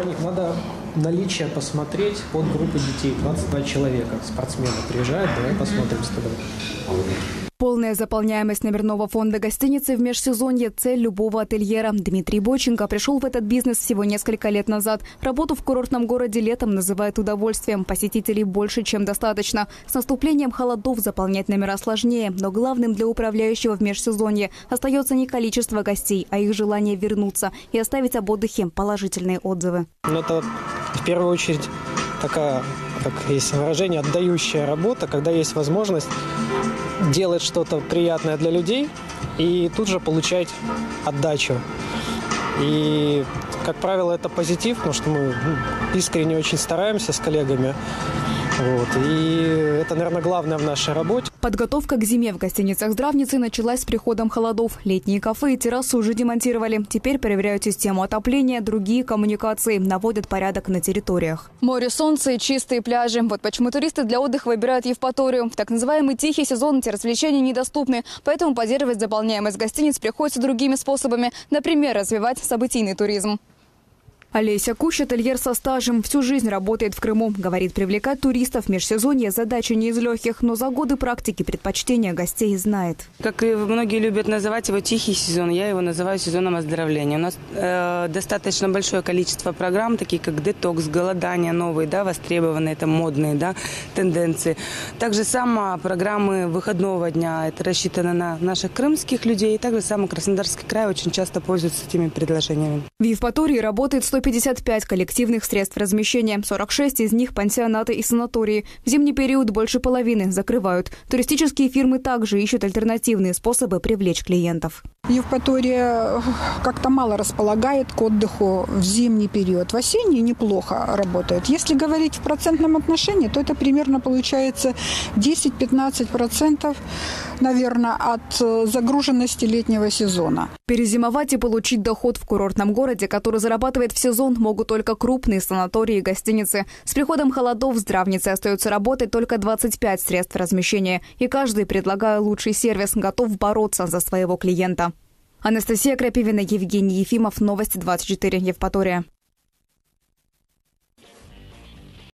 Вероник, надо наличие посмотреть под группы детей. 22 человека, спортсмены приезжают, давай посмотрим с тобой. Полная заполняемость номерного фонда гостиницы в межсезонье – цель любого ательера. Дмитрий Бойченко пришел в этот бизнес всего несколько лет назад. Работу в курортном городе летом называет удовольствием. Посетителей больше, чем достаточно. С наступлением холодов заполнять номера сложнее. Но главным для управляющего в межсезонье остается не количество гостей, а их желание вернуться и оставить об отдыхе положительные отзывы. Это в первую очередь такая, как есть выражение, отдающая работа, когда есть возможность делать что-то приятное для людей и тут же получать отдачу. И, как правило, это позитив, потому что мы искренне очень стараемся с коллегами. И это, наверное, главное в нашей работе. Подготовка к зиме в гостиницах «Здравницы» началась с приходом холодов. Летние кафе и террасу уже демонтировали. Теперь проверяют систему отопления, другие коммуникации, наводят порядок на территориях. Море, солнце и чистые пляжи. Вот почему туристы для отдыха выбирают Евпаторию. В так называемый тихий сезон эти развлечения недоступны. Поэтому поддерживать заполняемость гостиниц приходится другими способами. Например, развивать событийный туризм. Олеся Кущ – ательер со стажем. Всю жизнь работает в Крыму. Говорит, привлекать туристов в межсезонье – задача не из легких, но за годы практики предпочтения гостей знает. Как и многие любят называть его тихий сезон, я его называю сезоном оздоровления. У нас достаточно большое количество программ, такие как детокс, голодание, новые, востребованные, это модные тенденции. Также сама программы выходного дня, это рассчитано на наших крымских людей. И также сам Краснодарский край очень часто пользуется этими предложениями. В Евпатории работает 155 коллективных средств размещения. 46 из них – пансионаты и санатории. В зимний период больше половины закрывают. Туристические фирмы также ищут альтернативные способы привлечь клиентов. Евпатория как-то мало располагает к отдыху в зимний период. В осенний неплохо работает. Если говорить в процентном отношении, то это примерно получается 10-15%, наверное, от загруженности летнего сезона. Перезимовать и получить доход в курортном городе, который зарабатывает в сезон, могут только крупные санатории и гостиницы. С приходом холодов в Здравнице остается работать только 25 средств размещения. И каждый, предлагая лучший сервис, готов бороться за своего клиента. Анастасия Крапивина, Евгений Ефимов. Новости 24. Евпатория.